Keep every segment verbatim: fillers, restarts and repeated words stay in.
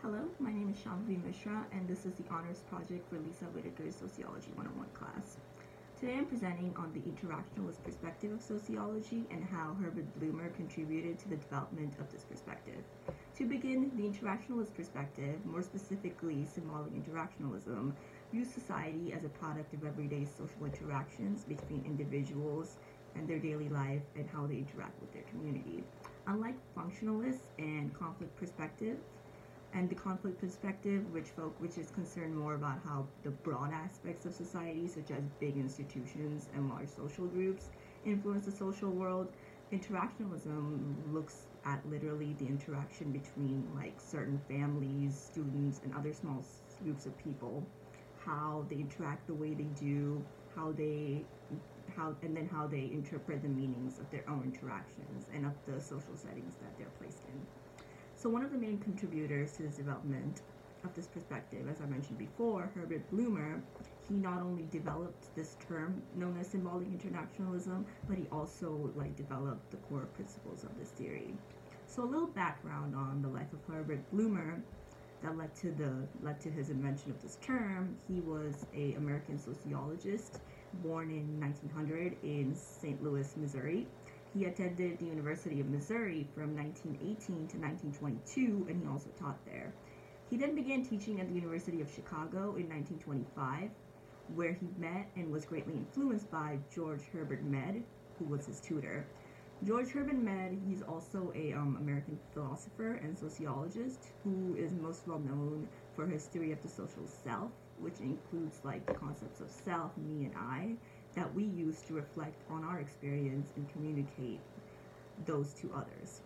Hello, my name is Shambhavi Mishra, and this is the honors project for Lisa Whitaker's Sociology one oh one class. Today I'm presenting on the interactionalist perspective of sociology and how Herbert Blumer contributed to the development of this perspective. To begin, the interactionalist perspective, more specifically symbolic interactionalism, views society as a product of everyday social interactions between individuals and their daily life and how they interact with their community. Unlike functionalist and conflict perspective, and the conflict perspective, which folk which is concerned more about how the broad aspects of society, such as big institutions and large social groups, influence the social world, interactionalism looks at literally the interaction between like certain families, students, and other small groups of people, how they interact the way they do, how they how and then how they interpret the meanings of their own interactions and of the social settings that they're placed in. So one of the main contributors to this development of this perspective, as I mentioned before, Herbert Blumer, he not only developed this term known as symbolic internationalism, but he also like developed the core principles of this theory. So a little background on the life of Herbert Blumer that led to the led to his invention of this term. He was a American sociologist born in nineteen hundred in Saint Louis, Missouri. He attended the University of Missouri from nineteen eighteen to nineteen twenty-two, and he also taught there. He then began teaching at the University of Chicago in nineteen twenty-five, where he met and was greatly influenced by George Herbert Mead, who was his tutor. George Herbert Mead, he's also a um, American philosopher and sociologist who is most well known for his theory of the social self, which includes like the concepts of self, me, and I, that we use to reflect on our experience and communicate those to others.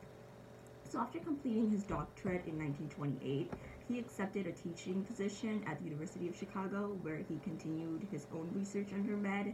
So after completing his doctorate in nineteen twenty-eight, he accepted a teaching position at the University of Chicago, where he continued his own research under Mead,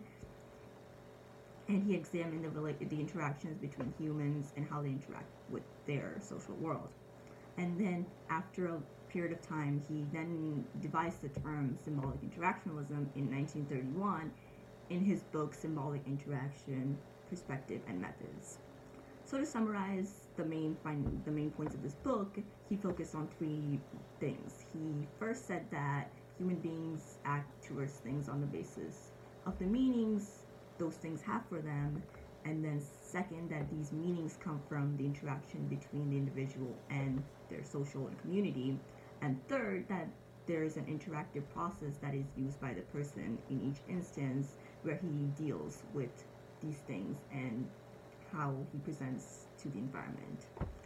and he examined the, the interactions between humans and how they interact with their social world. And then after a period of time, he then devised the term symbolic interactionalism in nineteen thirty-one in his book Symbolic Interaction, Perspective and Methods. So to summarize the main find, the main points of this book, he focused on three things. He first said that human beings act towards things on the basis of the meanings those things have for them, and then second, that these meanings come from the interaction between the individual and their social and community, and third, that there is an interactive process that is used by the person in each instance where he deals with these things and how he presents to the environment.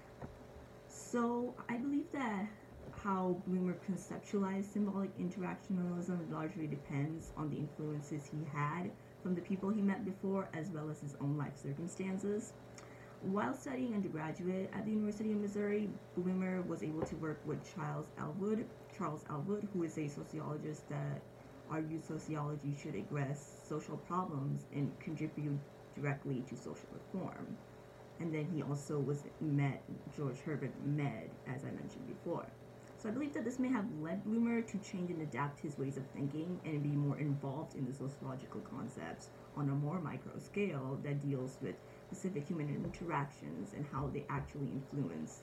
So I believe that how Blumer conceptualized symbolic interactionalism largely depends on the influences he had from the people he met before, as well as his own life circumstances. While studying undergraduate at the University of Missouri, Blumer was able to work with Charles Elwood, Charles Elwood, who is a sociologist that argues sociology should address social problems and contribute directly to social reform. And then he also was met George Herbert Mead, as I mentioned before. So I believe that this may have led Blumer to change and adapt his ways of thinking and be more involved in the sociological concepts on a more micro scale that deals with specific human interactions and how they actually influence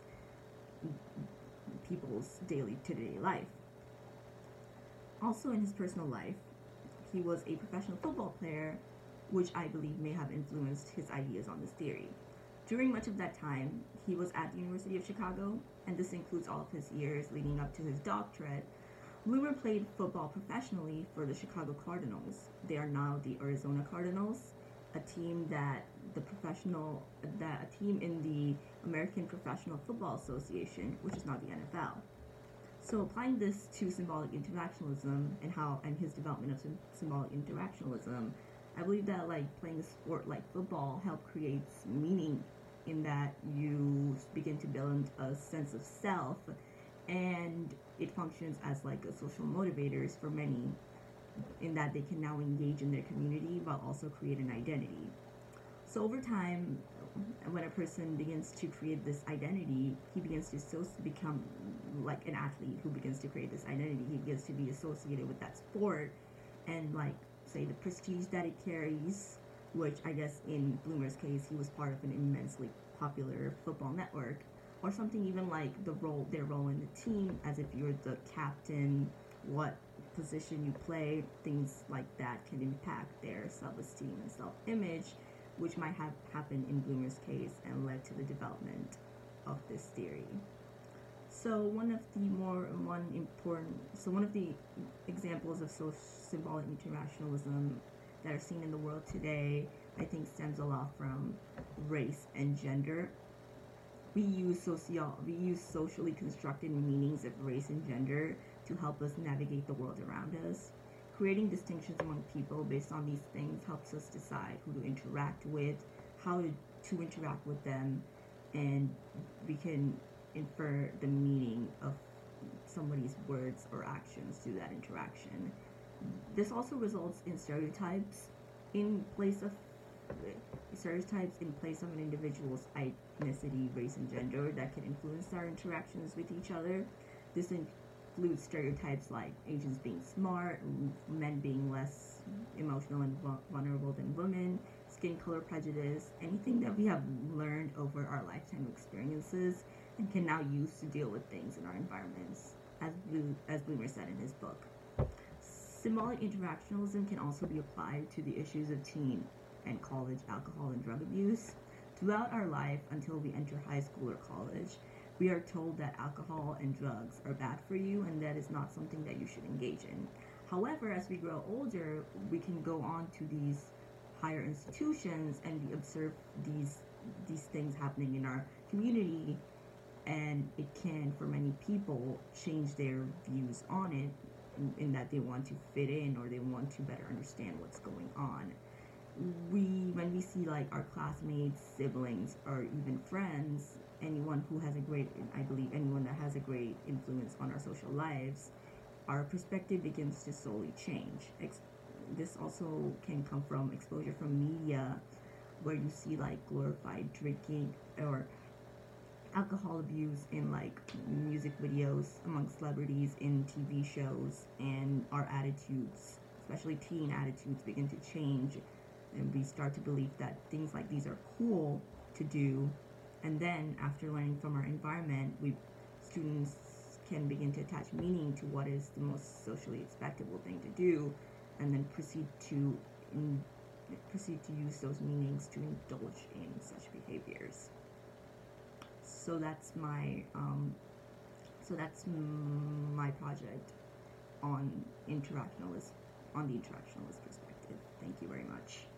people's daily to-day life. Also in his personal life, he was a professional football player, which I believe may have influenced his ideas on this theory. During much of that time, he was at the University of Chicago, and this includes all of his years leading up to his doctorate. Blumer played football professionally for the Chicago Cardinals. They are now the Arizona Cardinals, a team that the professional that a team in the American Professional Football Association, which is not the N F L. So applying this to symbolic interactionalism and how and his development of symbolic interactionalism, I believe that like playing a sport like football help creates meaning in that you begin to build a sense of self, and it functions as like a social motivators for many, in that they can now engage in their community while also create an identity. So over time, when a person begins to create this identity, he begins to so become like an athlete who begins to create this identity. He begins to be associated with that sport and like say the prestige that it carries, which I guess in Blumer's case, he was part of an immensely popular football network. or something even like the role, their role in the team, as if you're the captain, what position you play, things like that can impact their self-esteem and self-image, which might have happened in Bloomer's case and led to the development of this theory. So one of the more one important so one of the examples of so symbolic internationalism that are seen in the world today, I think, stems a lot from race and gender. We use socio we use socially constructed meanings of race and gender to help us navigate the world around us. Creating distinctions among people based on these things helps us decide who to interact with, how to, to interact with them, and we can infer the meaning of somebody's words or actions through that interaction. This also results in stereotypes in place of stereotypes in place of an individual's ethnicity, race, and gender that can influence our interactions with each other. This includes stereotypes like Asians being smart, men being less emotional and vulnerable than women, skin color prejudice, anything that we have learned over our lifetime experiences and can now use to deal with things in our environments, as, Blue, as Bloomer said in his book. Symbolic interactionalism can also be applied to the issues of teen and college alcohol and drug abuse. Throughout our life until we enter high school or college, we are told that alcohol and drugs are bad for you and that is not something that you should engage in. However, as we grow older, we can go on to these higher institutions and we observe these these things happening in our community, and it can, for many people, change their views on it in, in that they want to fit in or they want to better understand what's going on. We, when we see like our classmates, siblings, or even friends, anyone who has a great, I believe anyone that has a great influence on our social lives, our perspective begins to slowly change. Ex- this also can come from exposure from media, where you see like glorified drinking or alcohol abuse in like music videos among celebrities, in T V shows, and our attitudes, especially teen attitudes, begin to change, and we start to believe that things like these are cool to do. And then after learning from our environment, we students can begin to attach meaning to what is the most socially expectable thing to do, and then proceed to in, proceed to use those meanings to indulge in such behaviors. So that's my um, so that's m- my project on interactionalist on the interactionalist perspective. Thank you very much.